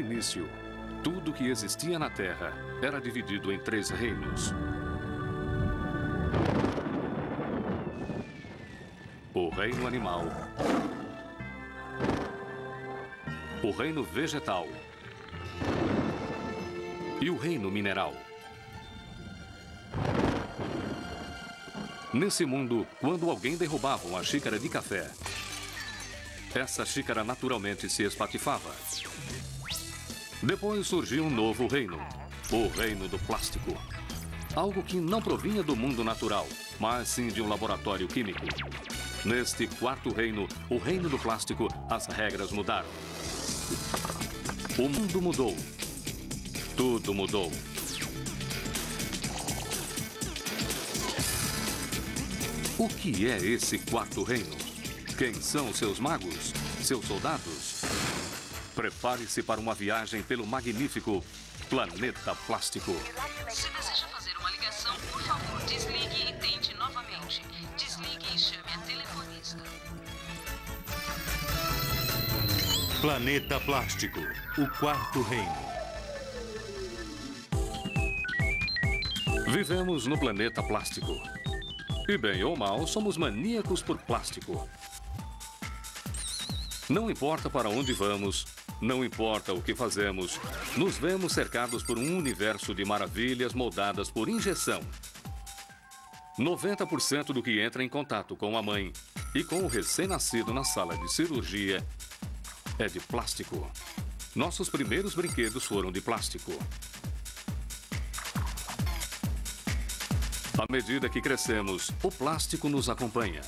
início, tudo que existia na Terra era dividido em 3 reinos. O reino animal, o reino vegetal e o reino mineral. Nesse mundo, quando alguém derrubava uma xícara de café, essa xícara naturalmente se espatifava. Depois surgiu um novo reino, o reino do plástico. Algo que não provinha do mundo natural, mas sim de um laboratório químico. Neste 4º reino, o reino do plástico, as regras mudaram. O mundo mudou. Tudo mudou. O que é esse 4º reino? Quem são seus magos? Seus soldados? Prepare-se para uma viagem pelo magnífico Planeta Plástico. Se deseja fazer uma ligação, por favor, desligue e tente novamente. Desligue e chame a telefonista. Planeta Plástico, o 4º reino. Vivemos no planeta plástico. E bem ou mal, somos maníacos por plástico. Não importa para onde vamos, não importa o que fazemos, nos vemos cercados por um universo de maravilhas moldadas por injeção. 90% do que entra em contato com a mãe e com o recém-nascido na sala de cirurgia é de plástico. Nossos primeiros brinquedos foram de plástico. À medida que crescemos, o plástico nos acompanha.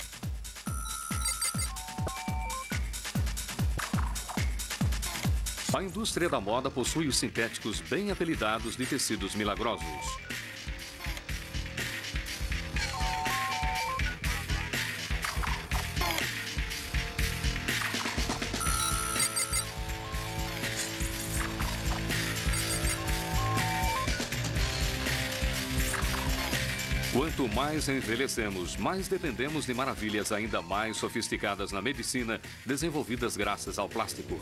A indústria da moda possui os sintéticos bem apelidados de tecidos milagrosos. Quanto mais envelhecemos, mais dependemos de maravilhas ainda mais sofisticadas na medicina, desenvolvidas graças ao plástico.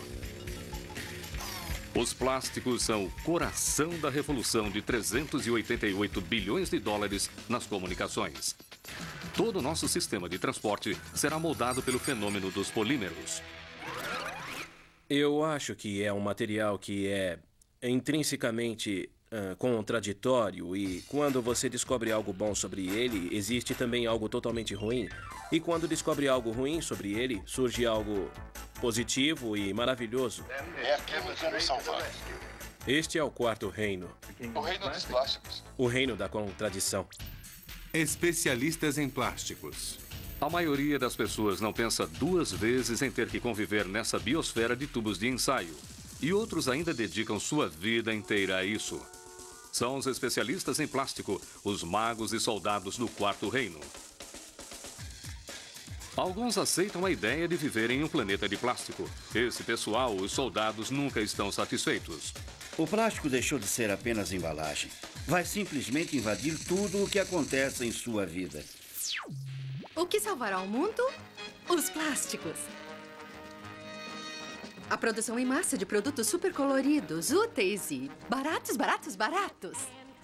Os plásticos são o coração da revolução de 388 bilhões de dólares nas comunicações. Todo o nosso sistema de transporte será moldado pelo fenômeno dos polímeros. Eu acho que é um material que é intrinsecamente contraditório, e quando você descobre algo bom sobre ele, existe também algo totalmente ruim. E quando descobre algo ruim sobre ele, surge algo positivo e maravilhoso. É aqui que vamos salvar. Este é o 4º reino. O reino dos plásticos. O reino da contradição. Especialistas em plásticos. A maioria das pessoas não pensa 2 vezes em ter que conviver nessa biosfera de tubos de ensaio. E outros ainda dedicam sua vida inteira a isso. São os especialistas em plástico, os magos e soldados do 4º reino. Alguns aceitam a ideia de viver em um planeta de plástico. Esse pessoal, os soldados, nunca estão satisfeitos. O plástico deixou de ser apenas embalagem. Vai simplesmente invadir tudo o que acontece em sua vida. O que salvará o mundo? Os plásticos. A produção em massa de produtos super coloridos, úteis e baratos, baratos, baratos.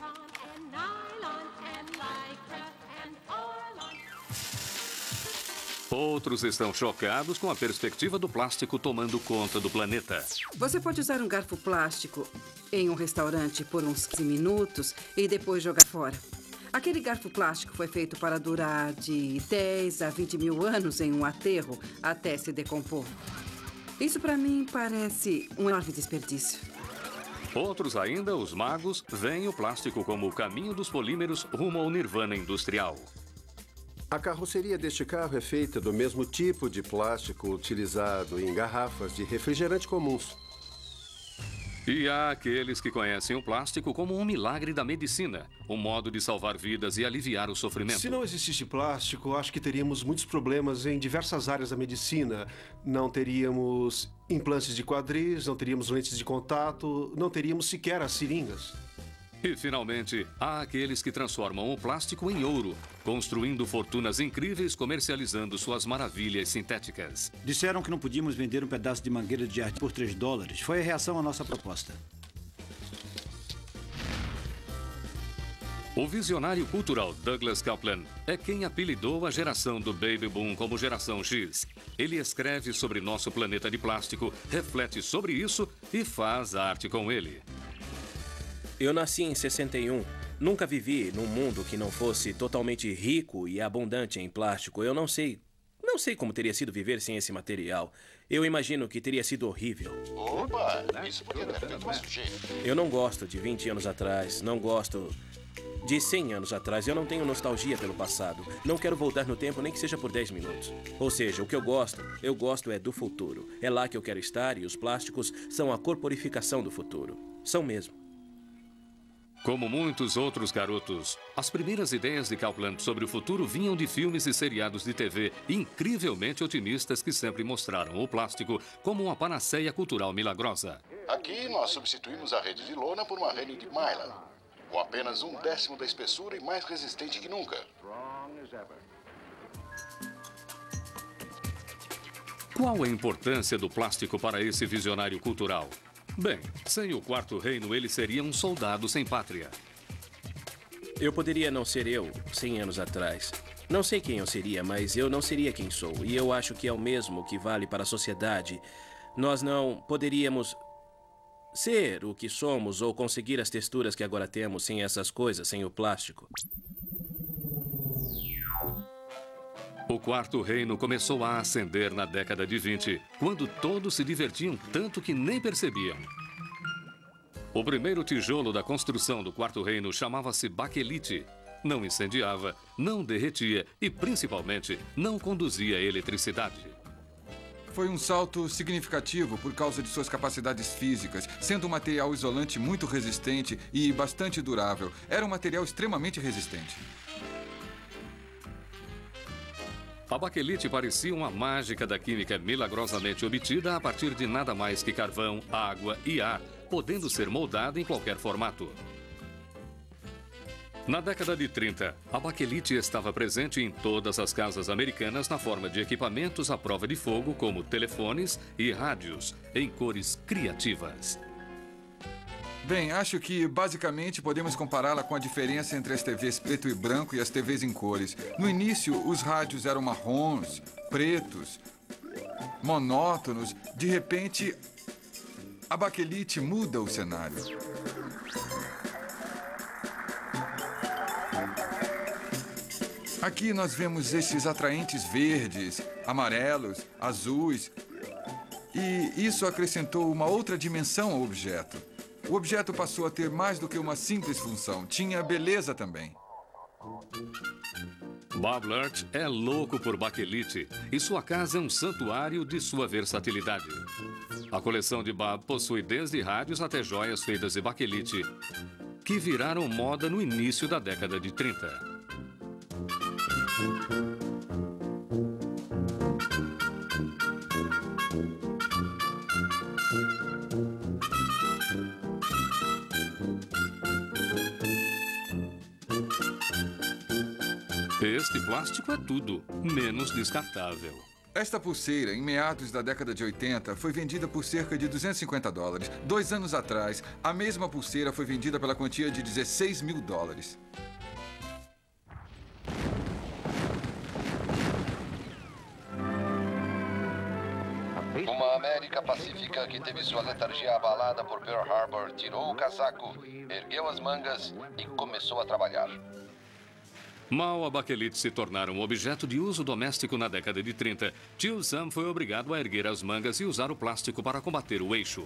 Outros estão chocados com a perspectiva do plástico tomando conta do planeta. Você pode usar um garfo plástico em um restaurante por uns 15 minutos e depois jogar fora. Aquele garfo plástico foi feito para durar de 10 a 20 mil anos em um aterro até se decompor. Isso, para mim, parece um enorme desperdício. Outros ainda, os magos, veem o plástico como o caminho dos polímeros rumo ao nirvana industrial. A carroceria deste carro é feita do mesmo tipo de plástico utilizado em garrafas de refrigerante comuns. E há aqueles que conhecem o plástico como um milagre da medicina, um modo de salvar vidas e aliviar o sofrimento. Se não existisse plástico, acho que teríamos muitos problemas em diversas áreas da medicina. Não teríamos implantes de quadris, não teríamos lentes de contato, não teríamos sequer as seringas. E, finalmente, há aqueles que transformam o plástico em ouro, construindo fortunas incríveis comercializando suas maravilhas sintéticas. Disseram que não podíamos vender um pedaço de mangueira de jardim por $3. Foi a reação à nossa proposta. O visionário cultural Douglas Coupland é quem apelidou a geração do Baby Boom como Geração X. Ele escreve sobre nosso planeta de plástico, reflete sobre isso e faz arte com ele. Eu nasci em 61. Nunca vivi num mundo que não fosse totalmente rico e abundante em plástico. Eu não sei como teria sido viver sem esse material. Eu imagino que teria sido horrível. Opa, isso podia ter feito mais sujeito. Eu não gosto de 20 anos atrás, não gosto de 100 anos atrás. Eu não tenho nostalgia pelo passado. Não quero voltar no tempo, nem que seja por 10 minutos. Ou seja, o que eu gosto é do futuro. É lá que eu quero estar e os plásticos são a corporificação do futuro. São mesmo. Como muitos outros garotos, as primeiras ideias de Coupland sobre o futuro vinham de filmes e seriados de TV incrivelmente otimistas que sempre mostraram o plástico como uma panaceia cultural milagrosa. Aqui nós substituímos a rede de lona por uma rede de mylar, com apenas 1/10 da espessura e mais resistente que nunca. Qual a importância do plástico para esse visionário cultural? Bem, sem o Quarto Reino, ele seria um soldado sem pátria. Eu poderia não ser eu 100 anos atrás. Não sei quem eu seria, mas eu não seria quem sou. E eu acho que é o mesmo que vale para a sociedade. Nós não poderíamos ser o que somos ou conseguir as texturas que agora temos sem essas coisas, sem o plástico. O Quarto Reino começou a ascender na década de 20, quando todos se divertiam tanto que nem percebiam. O primeiro tijolo da construção do Quarto Reino chamava-se baquelite. Não incendiava, não derretia e, principalmente, não conduzia eletricidade. Foi um salto significativo por causa de suas capacidades físicas, sendo um material isolante muito resistente e bastante durável. Era um material extremamente resistente. A baquelite parecia uma mágica da química milagrosamente obtida a partir de nada mais que carvão, água e ar, podendo ser moldada em qualquer formato. Na década de 30, a baquelite estava presente em todas as casas americanas na forma de equipamentos à prova de fogo, como telefones e rádios, em cores criativas. Bem, acho que basicamente podemos compará-la com a diferença entre as TVs preto e branco e as TVs em cores. No início, os rádios eram marrons, pretos, monótonos. De repente, a baquelite muda o cenário. Aqui nós vemos esses atraentes verdes, amarelos, azuis. E isso acrescentou uma outra dimensão ao objeto. O objeto passou a ter mais do que uma simples função. Tinha beleza também. Bob Lurch é louco por baquelite e sua casa é um santuário de sua versatilidade. A coleção de Bob possui desde rádios até joias feitas de baquelite, que viraram moda no início da década de 30. Este plástico é tudo, menos descartável. Esta pulseira, em meados da década de 80, foi vendida por cerca de $250. 2 anos atrás, a mesma pulseira foi vendida pela quantia de $16 mil. Uma América pacífica que teve sua letargia abalada por Pearl Harbor tirou o casaco, ergueu as mangas e começou a trabalhar. Mal a baquelite se tornar um objeto de uso doméstico na década de 30, tio Sam foi obrigado a erguer as mangas e usar o plástico para combater o eixo.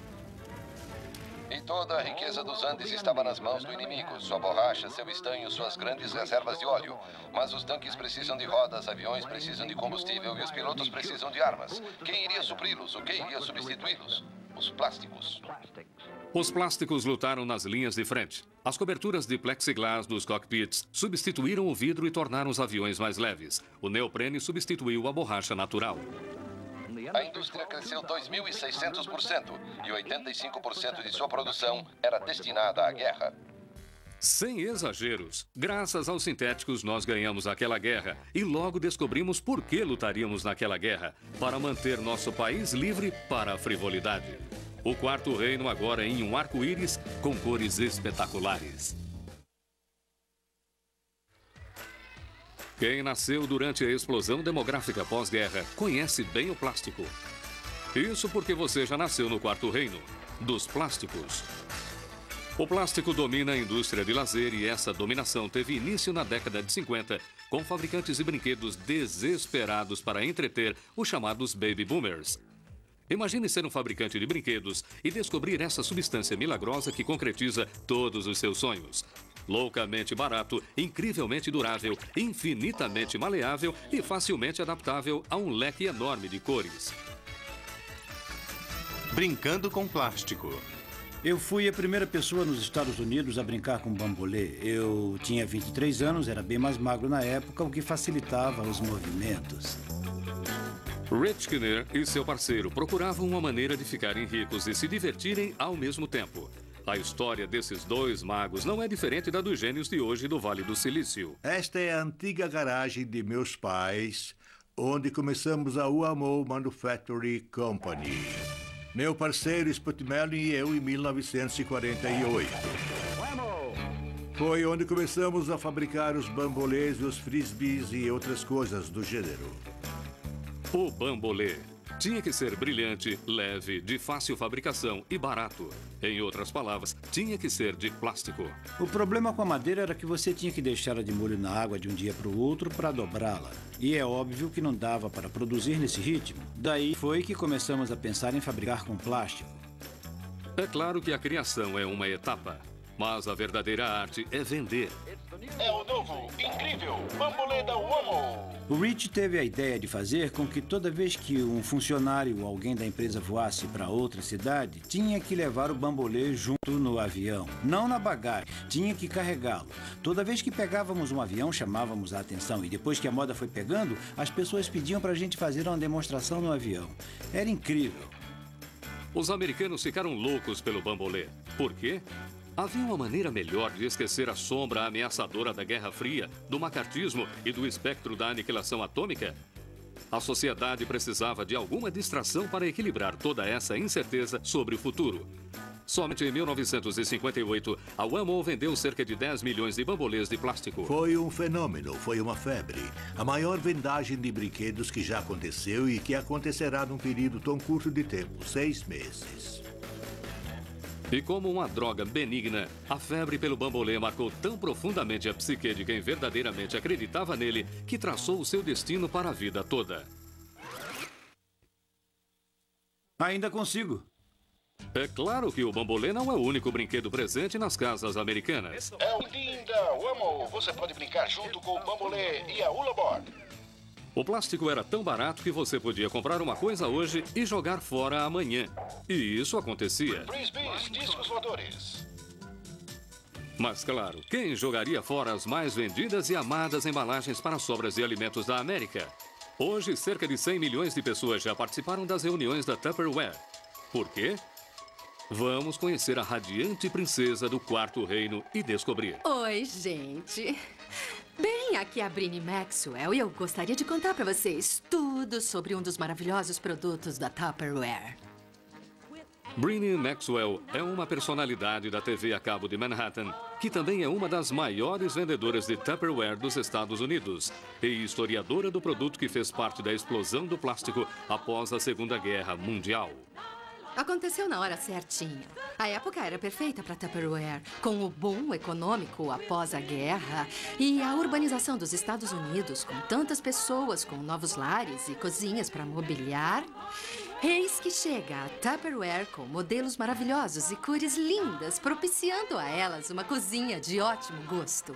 E toda a riqueza dos Andes estava nas mãos do inimigo. Sua borracha, seu estanho, suas grandes reservas de óleo. Mas os tanques precisam de rodas, aviões precisam de combustível e os pilotos precisam de armas. Quem iria supri-los? O que iria substituí-los? Os plásticos. Os plásticos lutaram nas linhas de frente. As coberturas de plexiglass dos cockpits substituíram o vidro e tornaram os aviões mais leves. O neoprene substituiu a borracha natural. A indústria cresceu 2.600% e 85% de sua produção era destinada à guerra. Sem exageros, graças aos sintéticos nós ganhamos aquela guerra e logo descobrimos por que lutaríamos naquela guerra, para manter nosso país livre para a frivolidade. O Quarto Reino agora em um arco-íris com cores espetaculares. Quem nasceu durante a explosão demográfica pós-guerra conhece bem o plástico. Isso porque você já nasceu no Quarto Reino, dos plásticos. O plástico domina a indústria de lazer e essa dominação teve início na década de 50, com fabricantes de brinquedos desesperados para entreter os chamados baby boomers. Imagine ser um fabricante de brinquedos e descobrir essa substância milagrosa que concretiza todos os seus sonhos. Loucamente barato, incrivelmente durável, infinitamente maleável e facilmente adaptável a um leque enorme de cores. Brincando com plástico. Eu fui a primeira pessoa nos Estados Unidos a brincar com bambolê. Eu tinha 23 anos, era bem mais magro na época, o que facilitava os movimentos. Rich Kinner e seu parceiro procuravam uma maneira de ficarem ricos e se divertirem ao mesmo tempo. A história desses dois magos não é diferente da dos gênios de hoje do Vale do Silício. Esta é a antiga garagem de meus pais, onde começamos a UAMO Manufacturing Company. Meu parceiro Sputmelin e eu em 1948. Foi onde começamos a fabricar os bambolês, os frisbees e outras coisas do gênero. O bambolê tinha que ser brilhante, leve, de fácil fabricação e barato. Em outras palavras, tinha que ser de plástico. O problema com a madeira era que você tinha que deixá-la de molho na água de um dia para o outro para dobrá-la. E é óbvio que não dava para produzir nesse ritmo. Daí foi que começamos a pensar em fabricar com plástico. É claro que a criação é uma etapa, mas a verdadeira arte é vender. É o novo, incrível bambolê da UAMO. O Rich teve a ideia de fazer com que toda vez que um funcionário ou alguém da empresa voasse para outra cidade, tinha que levar o bambolê junto no avião. Não na bagagem, tinha que carregá-lo. Toda vez que pegávamos um avião, chamávamos a atenção. E depois que a moda foi pegando, as pessoas pediam para a gente fazer uma demonstração no avião. Era incrível. Os americanos ficaram loucos pelo bambolê. Por quê? Havia uma maneira melhor de esquecer a sombra ameaçadora da Guerra Fria, do macartismo e do espectro da aniquilação atômica? A sociedade precisava de alguma distração para equilibrar toda essa incerteza sobre o futuro. Somente em 1958, a UAMO vendeu cerca de 10 milhões de bambolês de plástico. Foi um fenômeno, foi uma febre. A maior vendagem de brinquedos que já aconteceu e que acontecerá num período tão curto de tempo, 6 meses. E como uma droga benigna, a febre pelo bambolê marcou tão profundamente a psique de quem verdadeiramente acreditava nele que traçou o seu destino para a vida toda. Ainda consigo. É claro que o bambolê não é o único brinquedo presente nas casas americanas. É o linda UAMO. Você pode brincar junto com o bambolê e a Hula Board. O plástico era tão barato que você podia comprar uma coisa hoje e jogar fora amanhã. E isso acontecia. Frisbees, discos voadores. Mas claro, quem jogaria fora as mais vendidas e amadas embalagens para sobras de alimentos da América? Hoje, cerca de 100 milhões de pessoas já participaram das reuniões da Tupperware. Por quê? Vamos conhecer a radiante princesa do Quarto Reino e descobrir. Oi, gente. Bem, aqui é a Brinny Maxwell e eu gostaria de contar para vocês tudo sobre um dos maravilhosos produtos da Tupperware. Brinny Maxwell é uma personalidade da TV a cabo de Manhattan, que também é uma das maiores vendedoras de Tupperware dos Estados Unidos e historiadora do produto que fez parte da explosão do plástico após a Segunda Guerra Mundial. Aconteceu na hora certinha. A época era perfeita para Tupperware, com o boom econômico após a guerra e a urbanização dos Estados Unidos, com tantas pessoas com novos lares e cozinhas para mobiliar. Eis que chega a Tupperware com modelos maravilhosos e cores lindas, propiciando a elas uma cozinha de ótimo gosto.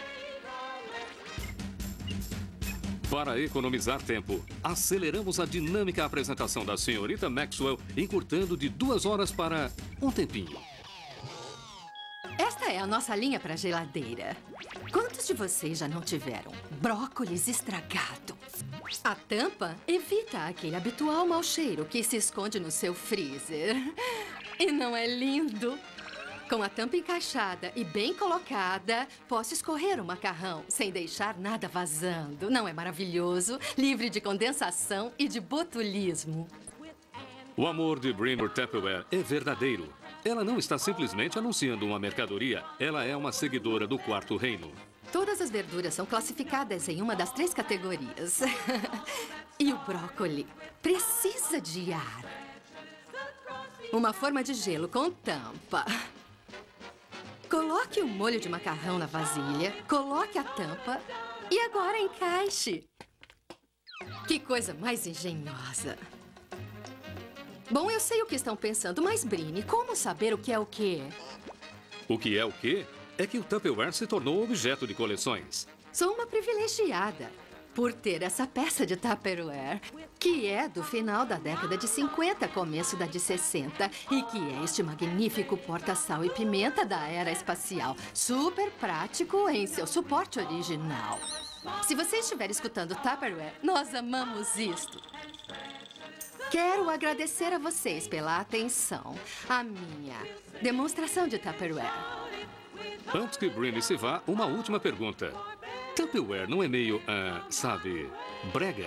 Para economizar tempo, aceleramos a dinâmica apresentação da senhorita Maxwell, encurtando de 2 horas para um tempinho. Esta é a nossa linha para geladeira. Quantos de vocês já não tiveram brócolis estragado? A tampa evita aquele habitual mau cheiro que se esconde no seu freezer. E não é lindo? Com a tampa encaixada e bem colocada, posso escorrer o macarrão sem deixar nada vazando. Não é maravilhoso? Livre de condensação e de botulismo. O amor de Brin por Tupperware é verdadeiro. Ela não está simplesmente anunciando uma mercadoria, ela é uma seguidora do Quarto Reino. Todas as verduras são classificadas em uma das 3 categorias. E o brócoli precisa de ar. Uma forma de gelo com tampa. Coloque o molho de macarrão na vasilha, coloque a tampa e agora encaixe. Que coisa mais engenhosa. Bom, eu sei o que estão pensando, mas Brin, como saber o que é o quê? O que é o quê? É que o Tupperware se tornou objeto de coleções. Sou uma privilegiada por ter essa peça de Tupperware, que é do final da década de 50, começo da de 60, e que é este magnífico porta-sal e pimenta da era espacial, super prático em seu suporte original. Se você estiver escutando Tupperware, nós amamos isto. Quero agradecer a vocês pela atenção à minha demonstração de Tupperware. Antes que Brin se vá, uma última pergunta. Tupperware não é meio, sabe, brega?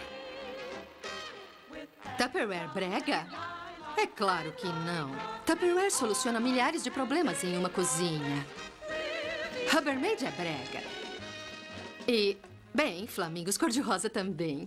Tupperware brega? É claro que não. Tupperware soluciona milhares de problemas em uma cozinha. Rubbermaid é brega. E, bem, flamingos cor-de-rosa também.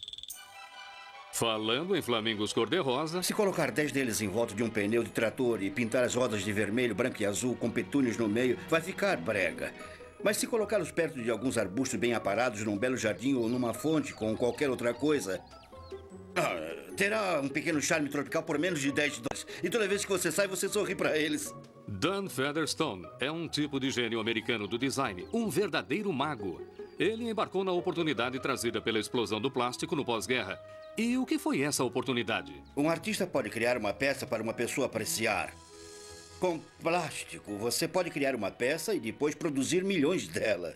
Falando em flamingos cor-de-rosa... Se colocar 10 deles em volta de um pneu de trator e pintar as rodas de vermelho, branco e azul com petúnios no meio, vai ficar brega. Mas se colocá-los perto de alguns arbustos bem aparados num belo jardim ou numa fonte com qualquer outra coisa... terá um pequeno charme tropical por menos de $10. E toda vez que você sai, você sorri para eles. Dan Featherstone é um tipo de gênio americano do design, um verdadeiro mago. Ele embarcou na oportunidade trazida pela explosão do plástico no pós-guerra. E o que foi essa oportunidade? Um artista pode criar uma peça para uma pessoa apreciar. Com plástico, você pode criar uma peça e depois produzir milhões dela.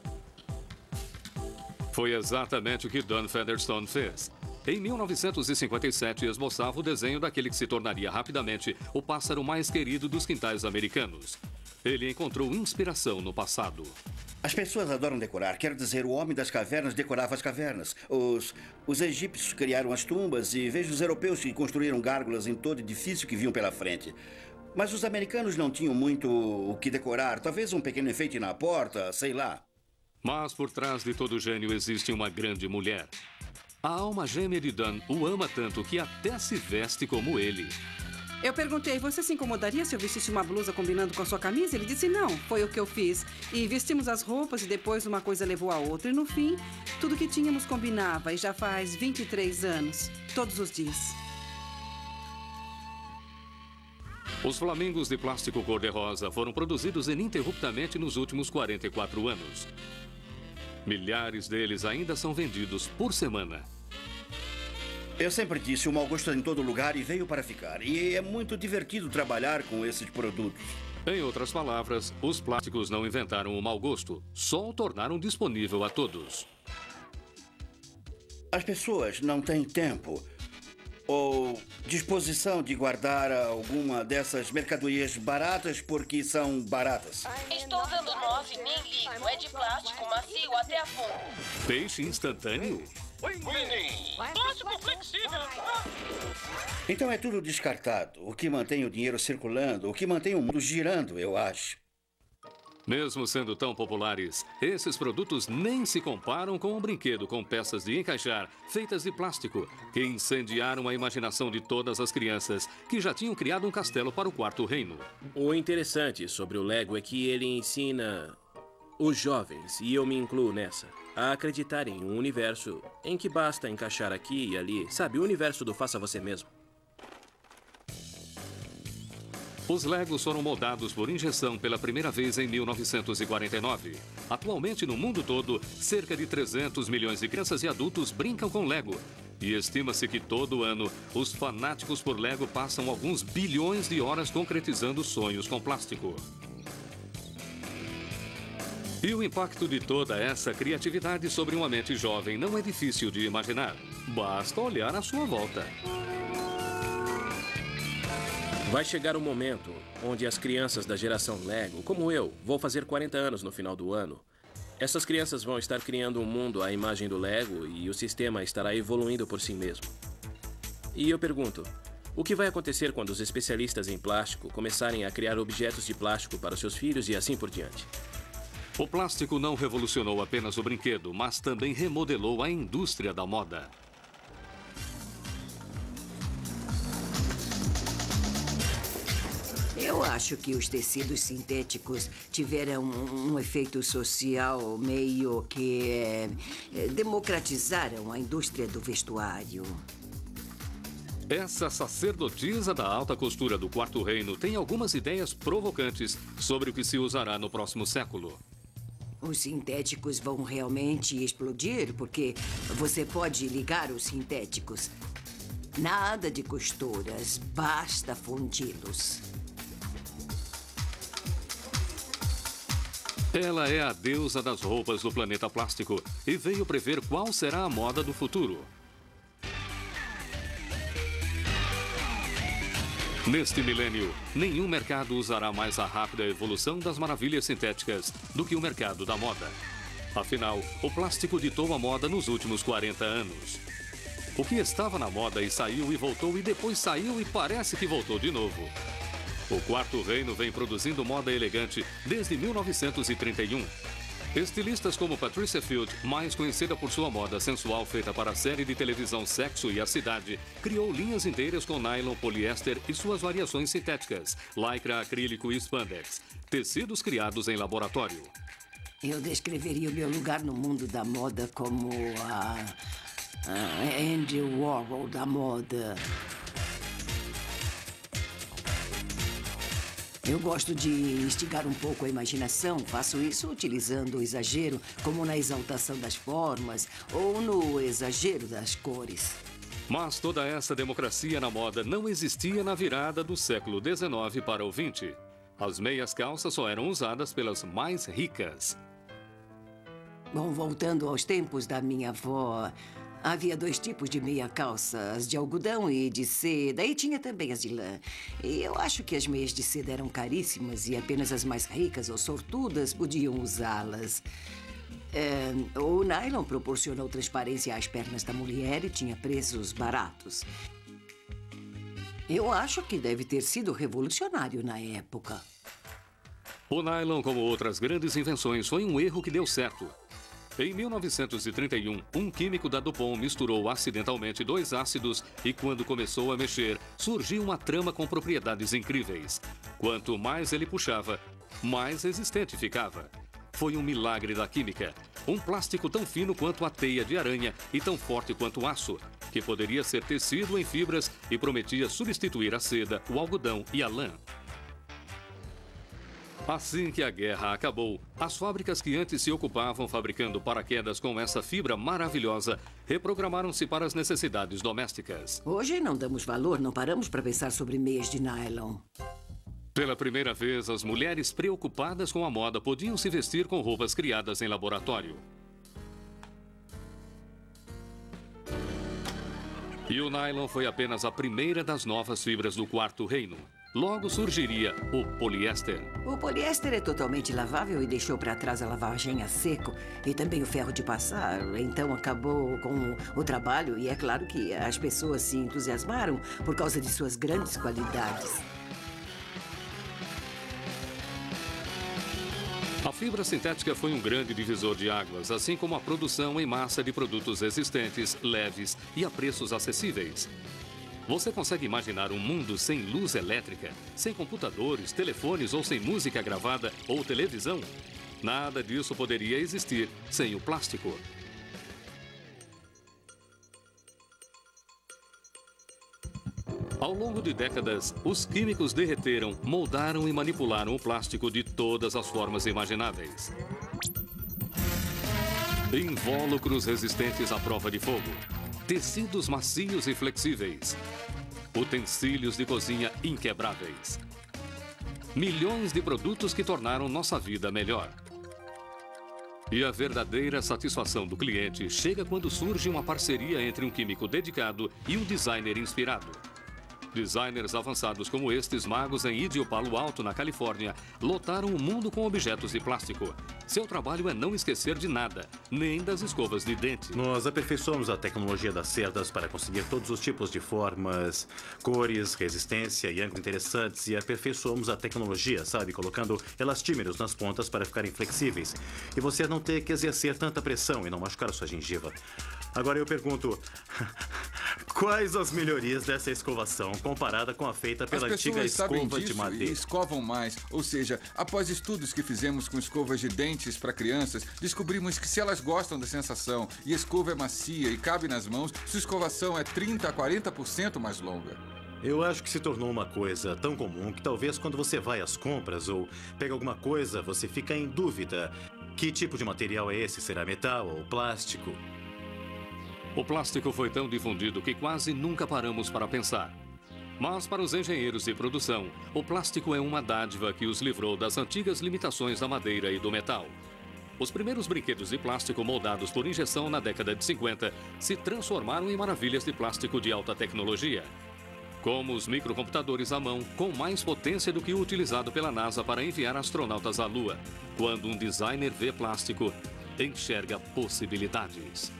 Foi exatamente o que Dan Featherstone fez. Em 1957, esboçava o desenho daquele que se tornaria rapidamente o pássaro mais querido dos quintais americanos. Ele encontrou inspiração no passado. As pessoas adoram decorar. Quero dizer, o homem das cavernas decorava as cavernas. Os egípcios criaram as tumbas e vejo os europeus que construíram gárgulas em todo edifício que viam pela frente. Mas os americanos não tinham muito o que decorar. Talvez um pequeno enfeite na porta, sei lá. Mas por trás de todo gênio existe uma grande mulher. A alma gêmea de Dan o ama tanto que até se veste como ele. Eu perguntei, você se incomodaria se eu vestisse uma blusa combinando com a sua camisa? Ele disse não, foi o que eu fiz. E vestimos as roupas e depois uma coisa levou a outra. E no fim, tudo que tínhamos combinava. E já faz 23 anos, todos os dias. Os flamingos de plástico cor-de-rosa foram produzidos ininterruptamente nos últimos 44 anos. Milhares deles ainda são vendidos por semana. Eu sempre disse, o mau gosto em todo lugar e veio para ficar. E é muito divertido trabalhar com esses produtos. Em outras palavras, os plásticos não inventaram o mau gosto, só o tornaram disponível a todos. As pessoas não têm tempo ou disposição de guardar alguma dessas mercadorias baratas porque são baratas. Estou dando 9, nem ligo. É de plástico macio até a fundo. Peixe instantâneo? Plástico flexível. Então é tudo descartado. O que mantém o dinheiro circulando, o que mantém o mundo girando, eu acho. Mesmo sendo tão populares, esses produtos nem se comparam com um brinquedo com peças de encaixar feitas de plástico que incendiaram a imaginação de todas as crianças que já tinham criado um castelo para o Quarto Reino. O interessante sobre o Lego é que ele ensina os jovens, e eu me incluo nessa, a acreditar em um universo em que basta encaixar aqui e ali. Sabe, o universo do faça você mesmo. Os Legos foram moldados por injeção pela primeira vez em 1949. Atualmente, no mundo todo, cerca de 300 milhões de crianças e adultos brincam com Lego. E estima-se que todo ano, os fanáticos por Lego passam alguns bilhões de horas concretizando sonhos com plástico. E o impacto de toda essa criatividade sobre uma mente jovem não é difícil de imaginar. Basta olhar à sua volta. Vai chegar um momento onde as crianças da geração Lego, como eu, vou fazer 40 anos no final do ano. Essas crianças vão estar criando um mundo à imagem do Lego e o sistema estará evoluindo por si mesmo. E eu pergunto, o que vai acontecer quando os especialistas em plástico começarem a criar objetos de plástico para os seus filhos e assim por diante? O plástico não revolucionou apenas o brinquedo, mas também remodelou a indústria da moda. Eu acho que os tecidos sintéticos tiveram um efeito social meio que democratizaram a indústria do vestuário. Essa sacerdotisa da alta costura do Quarto Reino tem algumas ideias provocantes sobre o que se usará no próximo século. Os sintéticos vão realmente explodir, porque você pode ligar os sintéticos. Nada de costuras, basta fundi-los. Ela é a deusa das roupas do planeta plástico e veio prever qual será a moda do futuro. Neste milênio, nenhum mercado usará mais a rápida evolução das maravilhas sintéticas do que o mercado da moda. Afinal, o plástico ditou a moda nos últimos 40 anos. O que estava na moda e saiu e voltou e depois saiu e parece que voltou de novo. O Quarto Reino vem produzindo moda elegante desde 1931. Estilistas como Patricia Field, mais conhecida por sua moda sensual feita para a série de televisão Sexo e a Cidade, criou linhas inteiras com nylon, poliéster e suas variações sintéticas, lycra, acrílico e spandex, tecidos criados em laboratório. Eu descreveria o meu lugar no mundo da moda como a Andy Warhol da moda. Eu gosto de instigar um pouco a imaginação. Faço isso utilizando o exagero, como na exaltação das formas ou no exagero das cores. Mas toda essa democracia na moda não existia na virada do século XIX para o XX. As meias calças só eram usadas pelas mais ricas. Bom, voltando aos tempos da minha avó, havia 2 tipos de meia calça, as de algodão e de seda, e tinha também as de lã. E eu acho que as meias de seda eram caríssimas e apenas as mais ricas ou sortudas podiam usá-las. O nylon proporcionou transparência às pernas da mulher e tinha preços baratos. Eu acho que deve ter sido revolucionário na época. O nylon, como outras grandes invenções, foi um erro que deu certo. Em 1931, um químico da DuPont misturou acidentalmente 2 ácidos e, quando começou a mexer, surgiu uma trama com propriedades incríveis. Quanto mais ele puxava, mais resistente ficava. Foi um milagre da química. Um plástico tão fino quanto a teia de aranha e tão forte quanto o aço, que poderia ser tecido em fibras e prometia substituir a seda, o algodão e a lã. Assim que a guerra acabou, as fábricas que antes se ocupavam fabricando paraquedas com essa fibra maravilhosa reprogramaram-se para as necessidades domésticas. Hoje não damos valor, não paramos para pensar sobre meias de nylon. Pela primeira vez, as mulheres preocupadas com a moda podiam se vestir com roupas criadas em laboratório. E o nylon foi apenas a primeira das novas fibras do Quarto Reino. Logo surgiria o poliéster. O poliéster é totalmente lavável e deixou para trás a lavagem a seco e também o ferro de passar. Então acabou com o trabalho e é claro que as pessoas se entusiasmaram por causa de suas grandes qualidades. A fibra sintética foi um grande divisor de águas, assim como a produção em massa de produtos resistentes, leves e a preços acessíveis. Você consegue imaginar um mundo sem luz elétrica, sem computadores, telefones ou sem música gravada ou televisão? Nada disso poderia existir sem o plástico. Ao longo de décadas, os químicos derreteram, moldaram e manipularam o plástico de todas as formas imagináveis. Invólucros resistentes à prova de fogo, tecidos macios e flexíveis, utensílios de cozinha inquebráveis. Milhões de produtos que tornaram nossa vida melhor. E a verdadeira satisfação do cliente chega quando surge uma parceria entre um químico dedicado e um designer inspirado. Designers avançados como estes magos em Idio Palo Alto, na Califórnia, lotaram o mundo com objetos de plástico. Seu trabalho é não esquecer de nada, nem das escovas de dente. Nós aperfeiçoamos a tecnologia das cerdas para conseguir todos os tipos de formas, cores, resistência e ângulo interessantes, e aperfeiçoamos a tecnologia, sabe, colocando elastímeros nas pontas para ficarem flexíveis e você não ter que exercer tanta pressão e não machucar a sua gengiva. Agora eu pergunto, quais as melhorias dessa escovação comparada com a feita pela antiga escova de madeira? E escovam mais. Ou seja, após estudos que fizemos com escovas de dentes para crianças, descobrimos que se elas gostam da sensação e a escova é macia e cabe nas mãos, sua escovação é 30% a 40% mais longa. Eu acho que se tornou uma coisa tão comum que talvez quando você vai às compras ou pega alguma coisa, você fica em dúvida. Que tipo de material é esse? Será metal ou plástico? O plástico foi tão difundido que quase nunca paramos para pensar. Mas para os engenheiros de produção, o plástico é uma dádiva que os livrou das antigas limitações da madeira e do metal. Os primeiros brinquedos de plástico moldados por injeção na década de 50 se transformaram em maravilhas de plástico de alta tecnologia. Como os microcomputadores à mão, com mais potência do que o utilizado pela NASA para enviar astronautas à Lua. Quando um designer vê plástico, enxerga possibilidades.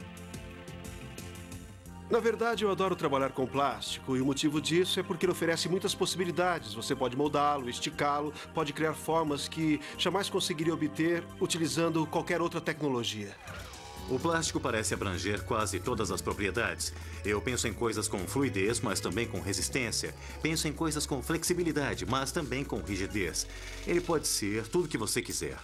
Na verdade, eu adoro trabalhar com plástico e o motivo disso é porque ele oferece muitas possibilidades. Você pode moldá-lo, esticá-lo, pode criar formas que jamais conseguiria obter utilizando qualquer outra tecnologia. O plástico parece abranger quase todas as propriedades. Eu penso em coisas com fluidez, mas também com resistência. Penso em coisas com flexibilidade, mas também com rigidez. Ele pode ser tudo que você quiser.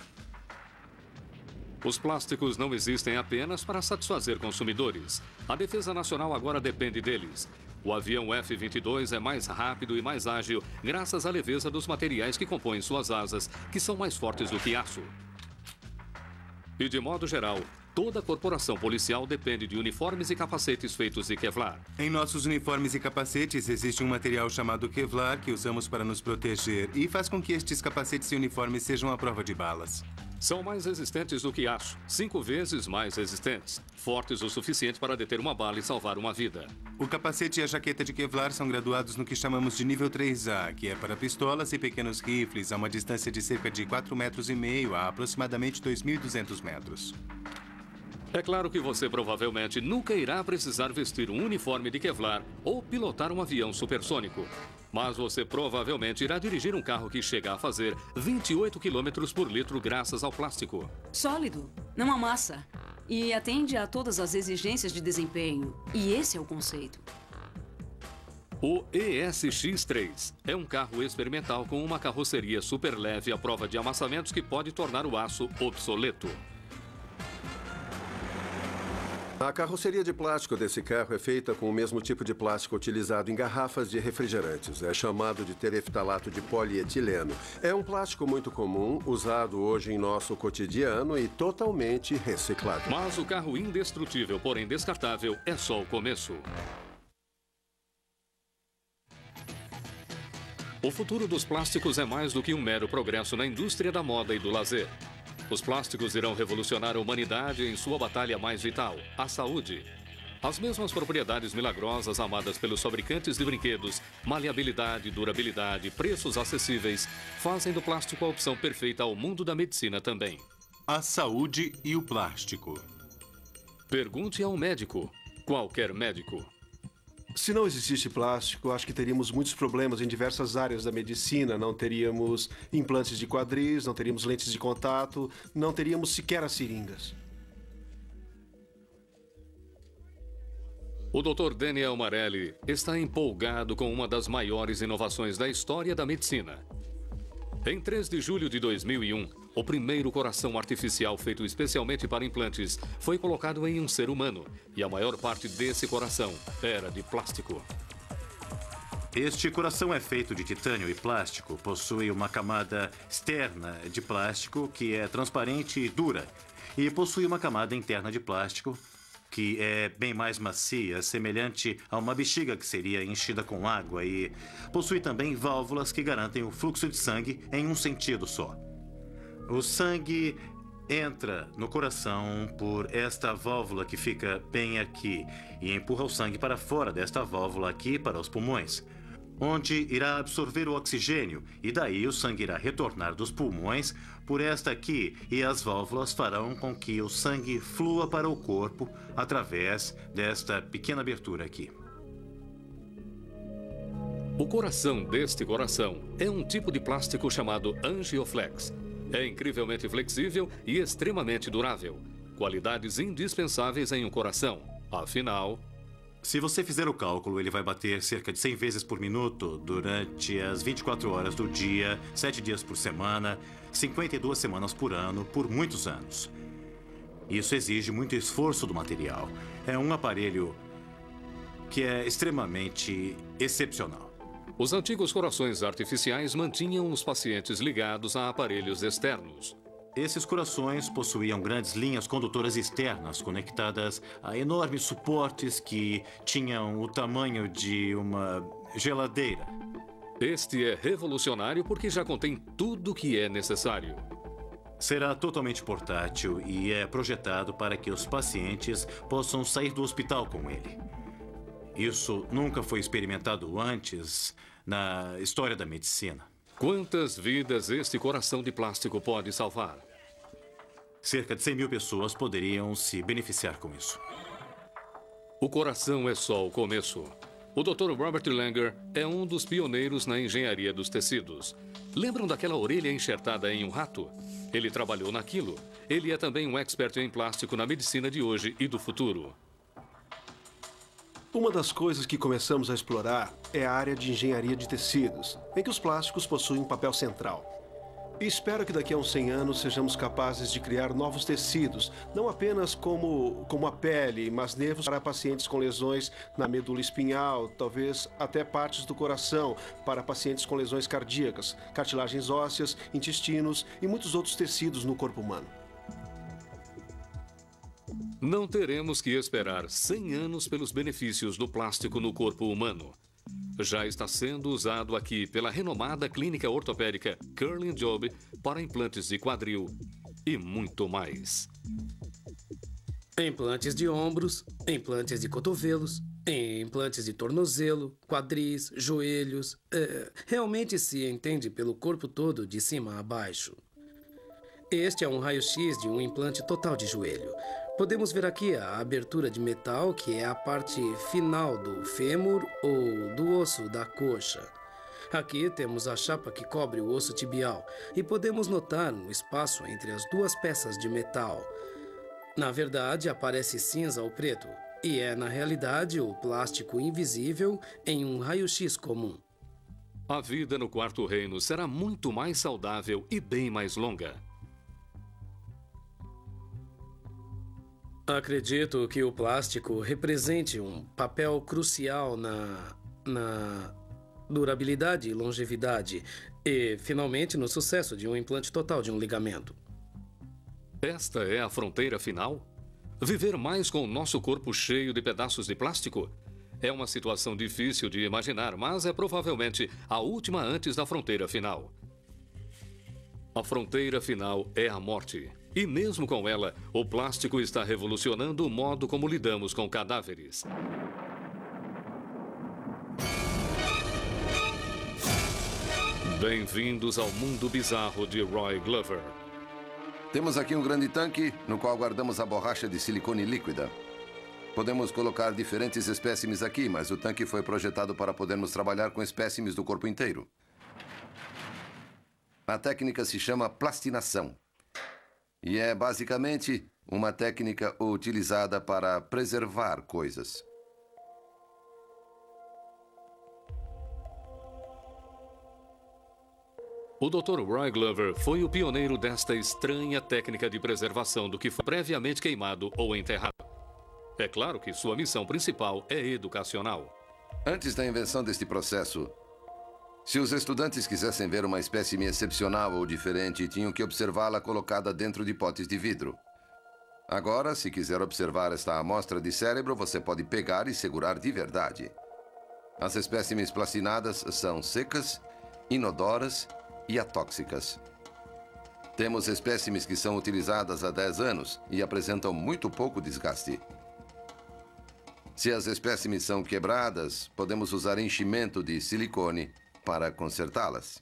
Os plásticos não existem apenas para satisfazer consumidores. A Defesa Nacional agora depende deles. O avião F-22 é mais rápido e mais ágil graças à leveza dos materiais que compõem suas asas, que são mais fortes do que aço. E de modo geral, toda corporação policial depende de uniformes e capacetes feitos de Kevlar. Em nossos uniformes e capacetes existe um material chamado Kevlar que usamos para nos proteger e faz com que estes capacetes e uniformes sejam à prova de balas. São mais resistentes do que aço, 5 vezes mais resistentes. Fortes o suficiente para deter uma bala e salvar uma vida. O capacete e a jaqueta de Kevlar são graduados no que chamamos de nível 3A, que é para pistolas e pequenos rifles a uma distância de cerca de 4,5 metros a aproximadamente 2.200 metros. É claro que você provavelmente nunca irá precisar vestir um uniforme de Kevlar ou pilotar um avião supersônico. Mas você provavelmente irá dirigir um carro que chega a fazer 28 km por litro graças ao plástico. Sólido, não amassa. E atende a todas as exigências de desempenho. E esse é o conceito. O ESX-3 é um carro experimental com uma carroceria super leve à prova de amassamentos que pode tornar o aço obsoleto. A carroceria de plástico desse carro é feita com o mesmo tipo de plástico utilizado em garrafas de refrigerantes. É chamado de tereftalato de polietileno. É um plástico muito comum, usado hoje em nosso cotidiano e totalmente reciclável. Mas o carro indestrutível, porém descartável, é só o começo. O futuro dos plásticos é mais do que um mero progresso na indústria da moda e do lazer. Os plásticos irão revolucionar a humanidade em sua batalha mais vital, a saúde. As mesmas propriedades milagrosas amadas pelos fabricantes de brinquedos, maleabilidade, durabilidade, preços acessíveis, fazem do plástico a opção perfeita ao mundo da medicina também. A saúde e o plástico. Pergunte a um médico, qualquer médico. Se não existisse plástico, acho que teríamos muitos problemas em diversas áreas da medicina. Não teríamos implantes de quadris, não teríamos lentes de contato, não teríamos sequer as seringas. O Dr. Daniel Marelli está empolgado com uma das maiores inovações da história da medicina. Em 3 de julho de 2001, o primeiro coração artificial feito especialmente para implantes foi colocado em um ser humano, e a maior parte desse coração era de plástico. Este coração é feito de titânio e plástico, possui uma camada externa de plástico que é transparente e dura, e possui uma camada interna de plástico que é bem mais macia, semelhante a uma bexiga que seria enchida com água, e possui também válvulas que garantem o fluxo de sangue em um sentido só. O sangue entra no coração por esta válvula que fica bem aqui e empurra o sangue para fora desta válvula aqui para os pulmões. onde irá absorver o oxigênio e daí o sangue irá retornar dos pulmões por esta aqui e as válvulas farão com que o sangue flua para o corpo através desta pequena abertura aqui. O coração deste coração é um tipo de plástico chamado Angioflex. É incrivelmente flexível e extremamente durável. Qualidades indispensáveis em um coração. Afinal, se você fizer o cálculo, ele vai bater cerca de 100 vezes por minuto durante as 24 horas do dia, 7 dias por semana, 52 semanas por ano, por muitos anos. Isso exige muito esforço do material. É um aparelho que é extremamente excepcional. Os antigos corações artificiais mantinham os pacientes ligados a aparelhos externos. Esses corações possuíam grandes linhas condutoras externas conectadas a enormes suportes que tinham o tamanho de uma geladeira. Este é revolucionário porque já contém tudo o que é necessário. Será totalmente portátil e é projetado para que os pacientes possam sair do hospital com ele. Isso nunca foi experimentado antes na história da medicina. Quantas vidas este coração de plástico pode salvar? Cerca de 100 mil pessoas poderiam se beneficiar com isso. O coração é só o começo. O Dr. Robert Langer é um dos pioneiros na engenharia dos tecidos. Lembram daquela orelha enxertada em um rato? Ele trabalhou naquilo. Ele é também um expert em plástico na medicina de hoje e do futuro. Uma das coisas que começamos a explorar é a área de engenharia de tecidos, em que os plásticos possuem um papel central. E espero que daqui a uns 100 anos sejamos capazes de criar novos tecidos, não apenas como a pele, mas nervos para pacientes com lesões na medula espinhal, talvez até partes do coração para pacientes com lesões cardíacas, cartilagens ósseas, intestinos e muitos outros tecidos no corpo humano. Não teremos que esperar 100 anos pelos benefícios do plástico no corpo humano. Já está sendo usado aqui pela renomada clínica ortopédica Curlin Job para implantes de quadril e muito mais. Implantes de ombros, implantes de cotovelos, implantes de tornozelo, quadris, joelhos. Realmente se entende pelo corpo todo de cima a baixo. Este é um raio-x de um implante total de joelho. Podemos ver aqui a abertura de metal, que é a parte final do fêmur ou do osso da coxa. Aqui temos a chapa que cobre o osso tibial e podemos notar um espaço entre as duas peças de metal. Na verdade, aparece cinza ou preto e é, na realidade, o plástico invisível em um raio-x comum. A vida no quarto reino será muito mais saudável e bem mais longa. Acredito que o plástico represente um papel crucial na durabilidade e longevidade e, finalmente, no sucesso de um implante total de um ligamento. Esta é a fronteira final? Viver mais com o nosso corpo cheio de pedaços de plástico? É uma situação difícil de imaginar, mas é provavelmente a última antes da fronteira final. A fronteira final é a morte. E mesmo com ela, o plástico está revolucionando o modo como lidamos com cadáveres. Bem-vindos ao mundo bizarro de Roy Glover. Temos aqui um grande tanque no qual guardamos a borracha de silicone líquida. Podemos colocar diferentes espécimes aqui, mas o tanque foi projetado para podermos trabalhar com espécimes do corpo inteiro. A técnica se chama plastinação. E é basicamente uma técnica utilizada para preservar coisas. O Dr. Roy Glover foi o pioneiro desta estranha técnica de preservação do que foi previamente queimado ou enterrado. É claro que sua missão principal é educacional. Antes da invenção deste processo, se os estudantes quisessem ver uma espécime excepcional ou diferente, tinham que observá-la colocada dentro de potes de vidro. Agora, se quiser observar esta amostra de cérebro, você pode pegar e segurar de verdade. As espécimes plastinadas são secas, inodoras e atóxicas. Temos espécimes que são utilizadas há 10 anos e apresentam muito pouco desgaste. Se as espécimes são quebradas, podemos usar enchimento de silicone para consertá-las.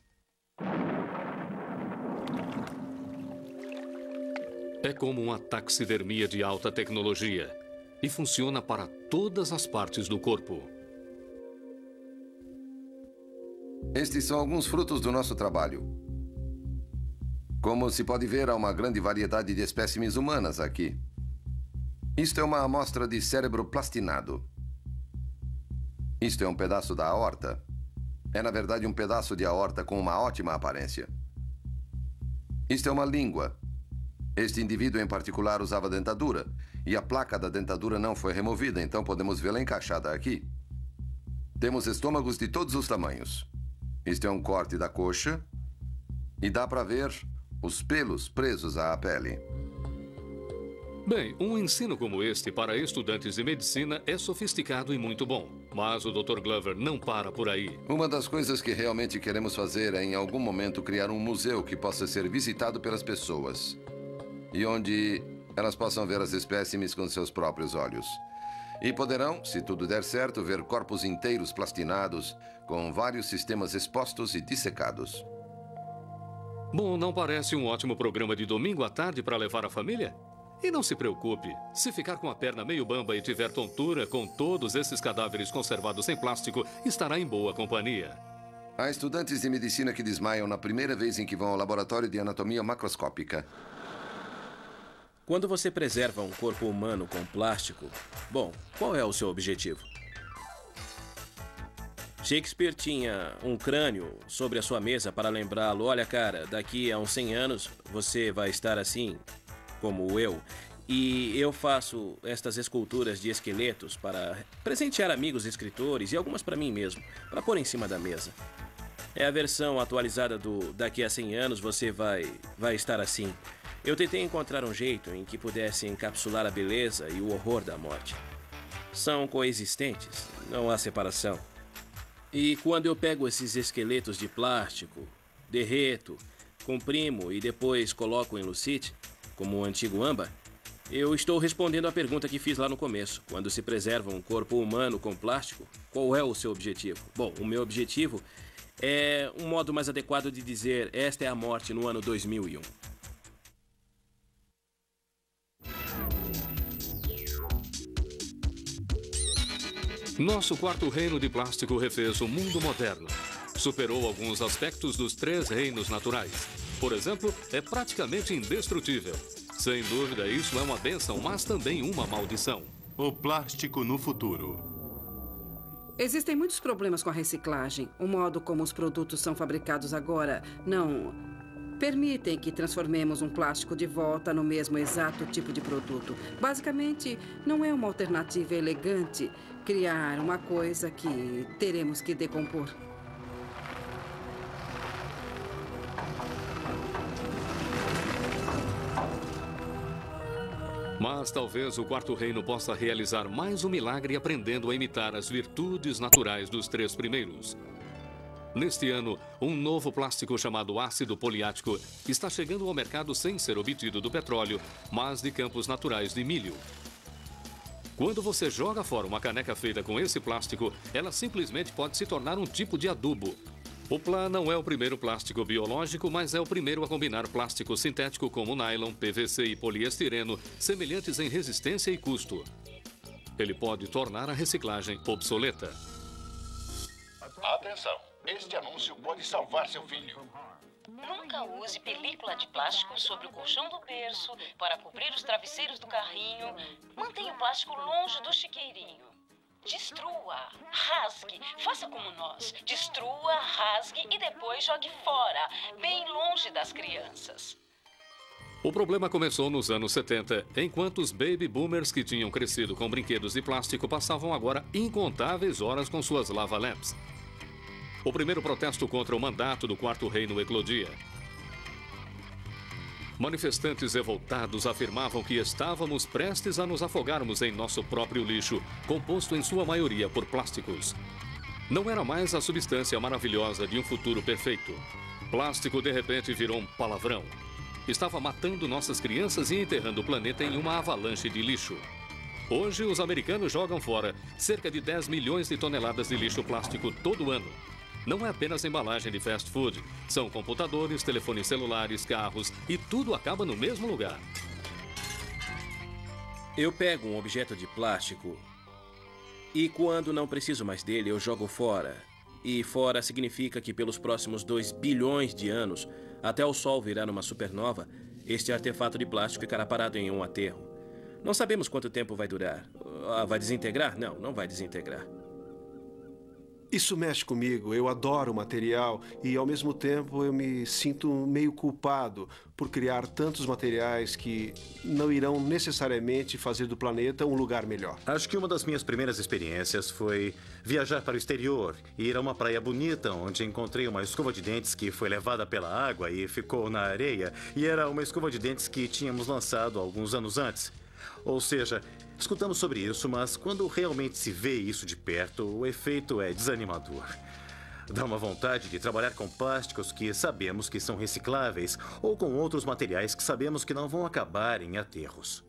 É como uma taxidermia de alta tecnologia e funciona para todas as partes do corpo. Estes são alguns frutos do nosso trabalho. Como se pode ver, há uma grande variedade de espécimes humanas aqui. Isto é uma amostra de cérebro plastinado. Isto é um pedaço da aorta. É, na verdade, um pedaço de aorta com uma ótima aparência. Isto é uma língua. Este indivíduo em particular usava dentadura, e a placa da dentadura não foi removida, então podemos vê-la encaixada aqui. Temos estômagos de todos os tamanhos. Este é um corte da coxa, e dá para ver os pelos presos à pele. Bem, um ensino como este para estudantes de medicina é sofisticado e muito bom. Mas o Dr. Glover não para por aí. Uma das coisas que realmente queremos fazer é, em algum momento, criar um museu que possa ser visitado pelas pessoas. E onde elas possam ver as espécimes com seus próprios olhos. E poderão, se tudo der certo, ver corpos inteiros plastinados, com vários sistemas expostos e dissecados. Bom, não parece um ótimo programa de domingo à tarde para levar a família? E não se preocupe, se ficar com a perna meio bamba e tiver tontura, com todos esses cadáveres conservados em plástico, estará em boa companhia. Há estudantes de medicina que desmaiam na primeira vez em que vão ao laboratório de anatomia macroscópica. Quando você preserva um corpo humano com plástico, bom, qual é o seu objetivo? Shakespeare tinha um crânio sobre a sua mesa para lembrá-lo. Olha, cara, daqui a uns 100 anos você vai estar assim, como eu. E eu faço estas esculturas de esqueletos para presentear amigos escritores e algumas para mim mesmo, para pôr em cima da mesa. É a versão atualizada do daqui a 100 anos você vai estar assim. Eu tentei encontrar um jeito em que pudesse encapsular a beleza e o horror da morte. São coexistentes, não há separação. E quando eu pego esses esqueletos de plástico, derreto, comprimo e depois coloco em lucite, como o antigo âmbar, eu estou respondendo à pergunta que fiz lá no começo. Quando se preserva um corpo humano com plástico, qual é o seu objetivo? Bom, o meu objetivo é um modo mais adequado de dizer esta é a morte no ano 2001. Nosso quarto reino de plástico refez o mundo moderno. Superou alguns aspectos dos 3 reinos naturais. Por exemplo, é praticamente indestrutível. Sem dúvida, isso é uma bênção, mas também uma maldição. O plástico no futuro. Existem muitos problemas com a reciclagem. O modo como os produtos são fabricados agora não permitem que transformemos um plástico de volta no mesmo exato tipo de produto. Basicamente, não é uma alternativa elegante criar uma coisa que teremos que decompor. Mas talvez o quarto reino possa realizar mais um milagre aprendendo a imitar as virtudes naturais dos 3 primeiros. Neste ano, um novo plástico chamado ácido poliático está chegando ao mercado sem ser obtido do petróleo, mas de campos naturais de milho. Quando você joga fora uma caneca feita com esse plástico, ela simplesmente pode se tornar um tipo de adubo. O PLA não é o primeiro plástico biológico, mas é o primeiro a combinar plástico sintético como nylon, PVC e poliestireno, semelhantes em resistência e custo. Ele pode tornar a reciclagem obsoleta. Atenção! Este anúncio pode salvar seu filho. Nunca use película de plástico sobre o colchão do berço para cobrir os travesseiros do carrinho. Mantenha o plástico longe do chiqueirinho. Destrua, rasgue, faça como nós. Destrua, rasgue e depois jogue fora, bem longe das crianças. O problema começou nos anos 70, enquanto os baby boomers que tinham crescido com brinquedos de plástico passavam agora incontáveis horas com suas lava-lamps. O primeiro protesto contra o mandato do Quarto Reino eclodia. Manifestantes revoltados afirmavam que estávamos prestes a nos afogarmos em nosso próprio lixo, composto em sua maioria por plásticos. Não era mais a substância maravilhosa de um futuro perfeito. Plástico, de repente, virou um palavrão. Estava matando nossas crianças e enterrando o planeta em uma avalanche de lixo. Hoje, os americanos jogam fora cerca de 10 milhões de toneladas de lixo plástico todo ano. Não é apenas embalagem de fast food. São computadores, telefones celulares, carros e tudo acaba no mesmo lugar. Eu pego um objeto de plástico e quando não preciso mais dele, eu jogo fora. E fora significa que pelos próximos 2 bilhões de anos, até o Sol virar uma supernova, este artefato de plástico ficará parado em um aterro. Não sabemos quanto tempo vai durar. Vai desintegrar? Não, não vai desintegrar. Isso mexe comigo. Eu adoro o material e, ao mesmo tempo, eu me sinto meio culpado por criar tantos materiais que não irão necessariamente fazer do planeta um lugar melhor. Acho que uma das minhas primeiras experiências foi viajar para o exterior e ir a uma praia bonita, onde encontrei uma escova de dentes que foi levada pela água e ficou na areia. E era uma escova de dentes que tínhamos lançado alguns anos antes. Ou seja, escutamos sobre isso, mas quando realmente se vê isso de perto, o efeito é desanimador. Dá uma vontade de trabalhar com plásticos que sabemos que são recicláveis ou com outros materiais que sabemos que não vão acabar em aterros.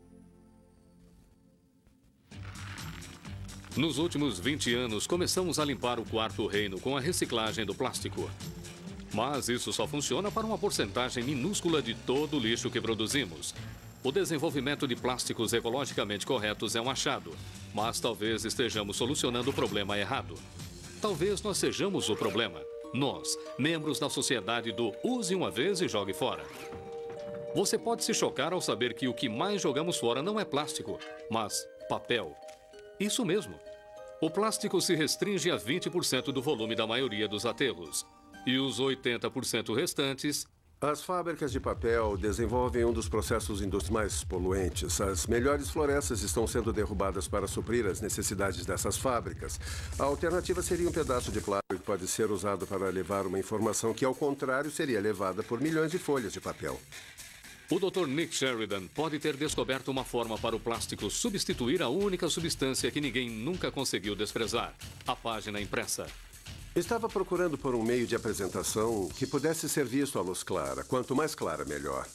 Nos últimos 20 anos, começamos a limpar o quarto reino com a reciclagem do plástico. Mas isso só funciona para uma porcentagem minúscula de todo o lixo que produzimos. O desenvolvimento de plásticos ecologicamente corretos é um achado, mas talvez estejamos solucionando o problema errado. Talvez nós sejamos o problema. Nós, membros da sociedade do use uma vez e jogue fora. Você pode se chocar ao saber que o que mais jogamos fora não é plástico, mas papel. Isso mesmo. O plástico se restringe a 20% do volume da maioria dos aterros. E os 80% restantes... As fábricas de papel desenvolvem um dos processos indústrias mais poluentes. As melhores florestas estão sendo derrubadas para suprir as necessidades dessas fábricas. A alternativa seria um pedaço de plástico que pode ser usado para levar uma informação que, ao contrário, seria levada por milhões de folhas de papel. O Dr. Nick Sheridan pode ter descoberto uma forma para o plástico substituir a única substância que ninguém nunca conseguiu desprezar: a página impressa. Estava procurando por um meio de apresentação que pudesse ser visto à luz clara. Quanto mais clara, melhor.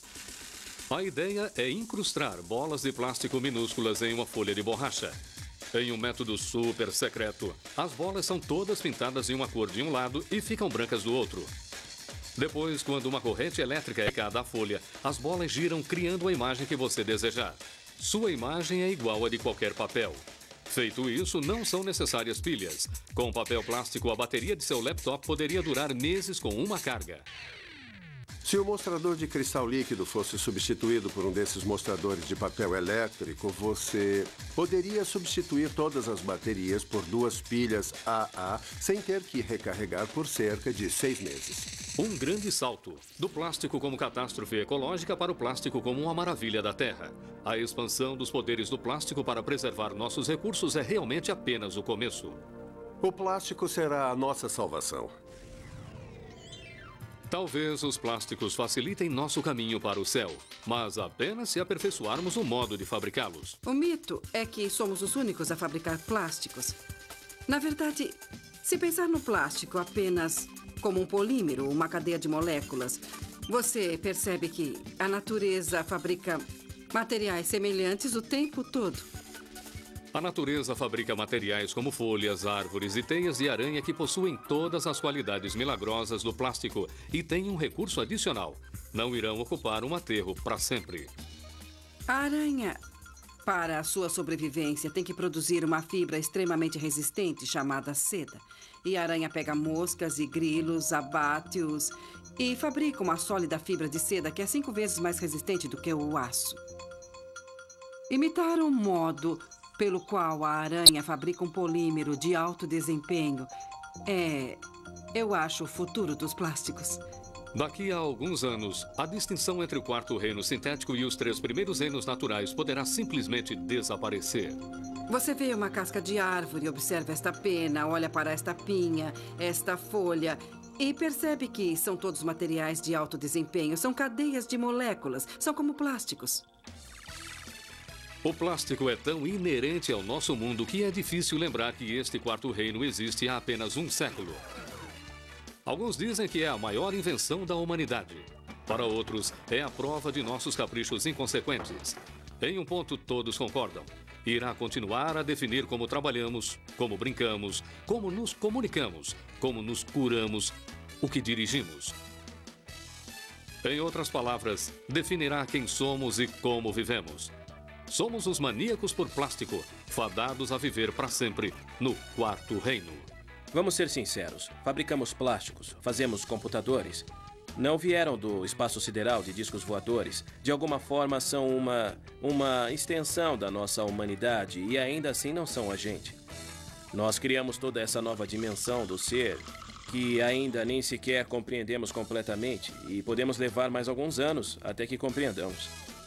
A ideia é incrustar bolas de plástico minúsculas em uma folha de borracha. Em um método super secreto, as bolas são todas pintadas em uma cor de um lado e ficam brancas do outro. Depois, quando uma corrente elétrica é aplicada à folha, as bolas giram criando a imagem que você desejar. Sua imagem é igual à de qualquer papel. Feito isso, não são necessárias pilhas. Com papel plástico, a bateria de seu laptop poderia durar meses com uma carga. Se o mostrador de cristal líquido fosse substituído por um desses mostradores de papel elétrico, você poderia substituir todas as baterias por 2 pilhas AA sem ter que recarregar por cerca de 6 meses. Um grande salto, do plástico como catástrofe ecológica para o plástico como uma maravilha da Terra. A expansão dos poderes do plástico para preservar nossos recursos é realmente apenas o começo. O plástico será a nossa salvação. Talvez os plásticos facilitem nosso caminho para o céu, mas apenas se aperfeiçoarmos o modo de fabricá-los. O mito é que somos os únicos a fabricar plásticos. Na verdade, se pensar no plástico apenas como um polímero, uma cadeia de moléculas, você percebe que a natureza fabrica materiais semelhantes o tempo todo. A natureza fabrica materiais como folhas, árvores e teias de aranha que possuem todas as qualidades milagrosas do plástico e têm um recurso adicional. Não irão ocupar um aterro para sempre. A aranha, para a sua sobrevivência, tem que produzir uma fibra extremamente resistente chamada seda. E a aranha pega moscas e grilos, abate-os e fabrica uma sólida fibra de seda que é 5 vezes mais resistente do que o aço. Imitar o modo pelo qual a aranha fabrica um polímero de alto desempenho eu acho, o futuro dos plásticos. Daqui a alguns anos, a distinção entre o quarto reino sintético e os 3 primeiros reinos naturais poderá simplesmente desaparecer. Você vê uma casca de árvore, observa esta pena, olha para esta pinha, esta folha e percebe que são todos materiais de alto desempenho, são cadeias de moléculas, são como plásticos. O plástico é tão inerente ao nosso mundo que é difícil lembrar que este quarto reino existe há apenas um século. Alguns dizem que é a maior invenção da humanidade. Para outros, é a prova de nossos caprichos inconsequentes. Em um ponto, todos concordam. irá continuar a definir como trabalhamos, como brincamos, como nos comunicamos, como nos curamos, o que dirigimos. Em outras palavras, definirá quem somos e como vivemos. Somos os maníacos por plástico, fadados a viver para sempre no quarto reino. Vamos ser sinceros. Fabricamos plásticos, fazemos computadores. Não vieram do espaço sideral de discos voadores. De alguma forma são uma extensão da nossa humanidade e ainda assim não são a gente. Nós criamos toda essa nova dimensão do ser que ainda nem sequer compreendemos completamente e podemos levar mais alguns anos até que compreendamos.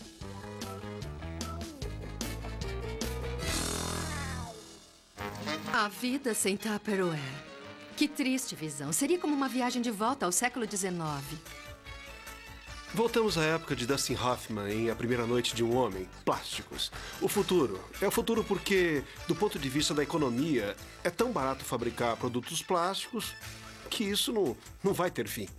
A vida sem Tupperware. Que triste visão. Seria como uma viagem de volta ao século XIX. Voltamos à época de Dustin Hoffman em A Primeira Noite de um Homem. Plásticos. O futuro. É o futuro porque, do ponto de vista da economia, é tão barato fabricar produtos plásticos que isso não vai ter fim.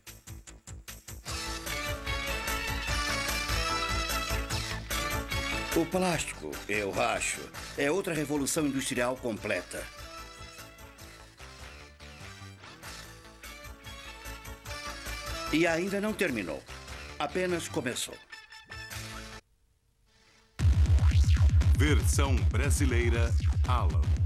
O plástico, eu acho, é outra revolução industrial completa. E ainda não terminou. Apenas começou. Versão brasileira Alan.